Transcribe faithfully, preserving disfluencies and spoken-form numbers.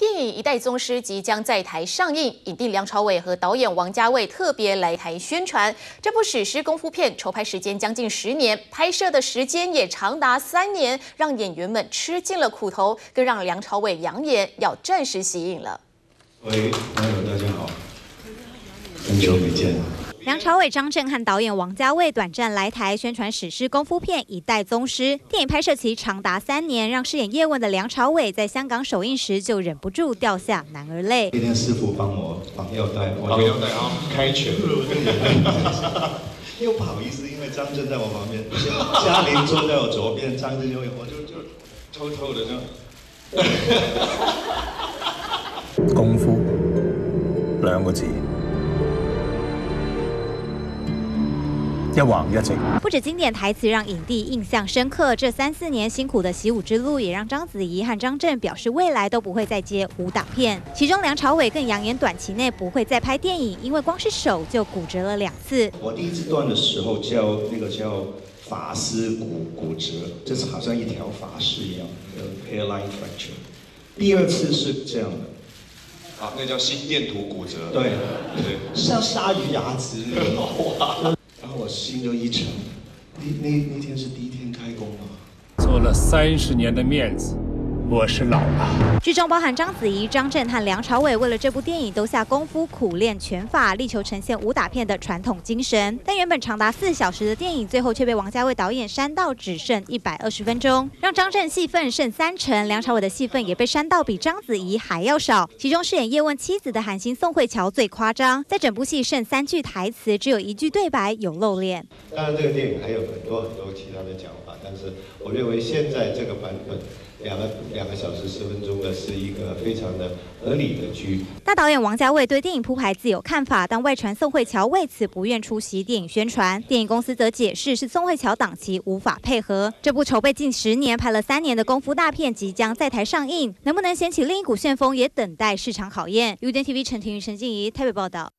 电影《一代宗师》即将在台上映，影帝梁朝伟和导演王家卫特别来台宣传。这部史诗功夫片筹拍时间将近十年，拍摄的时间也长达三年，让演员们吃尽了苦头，更让梁朝伟扬言要暂时息影了。 喂，朋友，大家好，很久没见了。 梁朝伟、张震和导演王家卫短暂来台宣传史诗功夫片《一代宗师》。电影拍摄期长达三年，让饰演叶问的梁朝伟在香港首映时就忍不住掉下男儿泪。 今天师傅帮我绑腰带， 绑腰带啊，开拳。 又不好意思，因为张震在我旁边，嘉玲坐在我左边，张震就我就就偷偷的就。功夫兩個字。 一橫一直， 不止经典台词让影帝印象深刻，这三四年辛苦的习武之路，也让章子怡和张震表示未来都不会再接武打片。其中梁朝伟更扬言短期内不会再拍电影，因为光是手就骨折了两次。 我第一次断的时候叫那个叫法师骨骨折，就是好像一条法师一样，呃 hairline fracture。第二次是这样的， 啊，那叫心电图骨折。 对对， 像鲨鱼牙齿那个。哇！ 然后我心就一沉，那那那天是第一天开工嘛， 做了三十年的面子，我是老了。 剧中包含章子怡、张震和梁朝伟，为了这部电影都下功夫苦练拳法，力求呈现武打片的传统精神。但原本长达四小时的电影，最后却被王家卫导演删到只剩一百二十分钟，让张震戏份剩三成，梁朝伟的戏份也被删到比章子怡还要少。其中饰演叶问妻子的韩星宋慧乔最夸张，在整部戏剩三句台词，只有一句对白有露脸。 当然，这个电影还有很多很多其他的讲法，但是我认为现在这个版本。 两个两个小时十分钟的是一个非常的合理的剧。 大导演王家卫对电影铺排自有看法，但外传宋慧乔为此不愿出席电影宣传。电影公司则解释是宋慧乔档期无法配合。这部筹备近十年、拍了三年的功夫大片即将在台上映，能不能掀起另一股旋风，也等待市场考验。U D N T V 陈庭瑜、陈静怡台北报道。